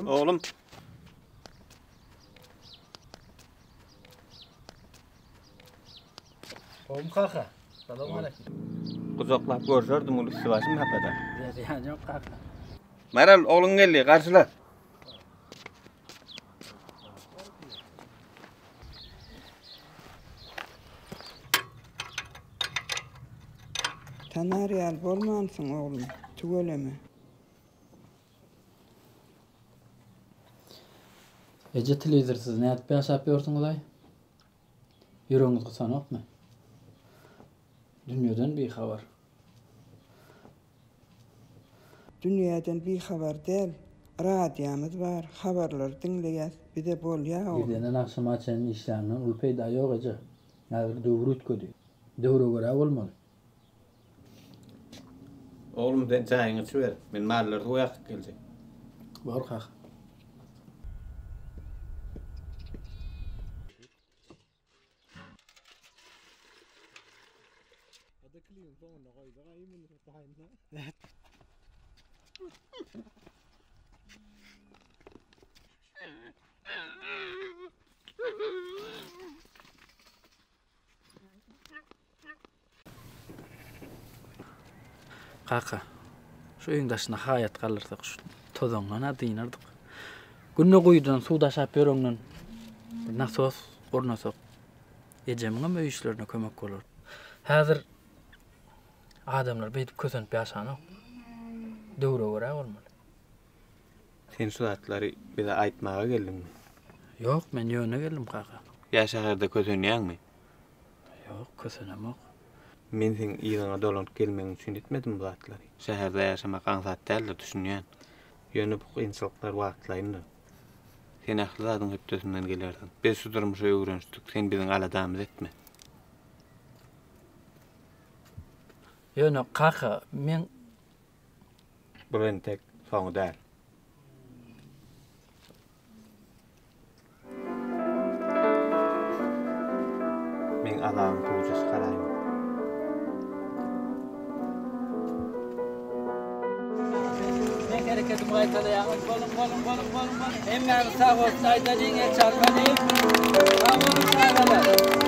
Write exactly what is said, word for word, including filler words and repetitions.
Oğlum. Oğlum kaka. Selamun aleyküm. Kuzoklap görüşürdüm ulu Sivas'ın hapada. Yani yok kaka. Meral oğlun geldi karşıla. Tanariyal bolmansın oğlum, tügeleme. Ece televizorsiz ne etip yaşap yapıyorsunuz ay? Yüreğiniz kısanok mu? Dünyadan bir haber. Dünyadan bir haber değil, radyamız var, haberler dinleyez, bir de bol ya oğlum. Birden akşam açan işlerinin ulpeyda yok Ece. Nazır doğru kötü. Doğru göre olmalı. Oğlum den çayını içiver. Men mallarda uyak gelecek. Var kaka. Kaka, şu öňdaşyna hayat galyrdyk, şu tozonlana dynardyk. Günne guýdan suwda şap ýöreňden nasos gornasak, ejemiňem öýüşlerine kömek bolar. Häzir adamlar beýdip kösenip ýaşanyk. Döwre görä bolmaly. Sen şu atlary bize aýtmaga geldin. Ýok, men ýöne geldim kaka. Ya şäherde kösenýärmi? Ýok, kösenemok. Men sen ýygyna dolanyp gelmegiň üçin etmedim bu atlary. Şäherde ýaşamak aňsat däl, düşünýän. Ýöne bu kynçylyklar wagtlaýyndy. Sen ahly zadyň höpdesinden gelerdin. Biz şu durmuşa öwrenşdik, sen biziň aladamyz etme. Ýöne kaka, men Bu ben tek soňy däl. Men alamyň tujusy garaýyn. men hareketim gaýtalaýan, bolum, bolum, bolum, bolum, bolum. Hem men sağ olsun aýdalyň, çarpalyň. Sağ olun, sağ olun.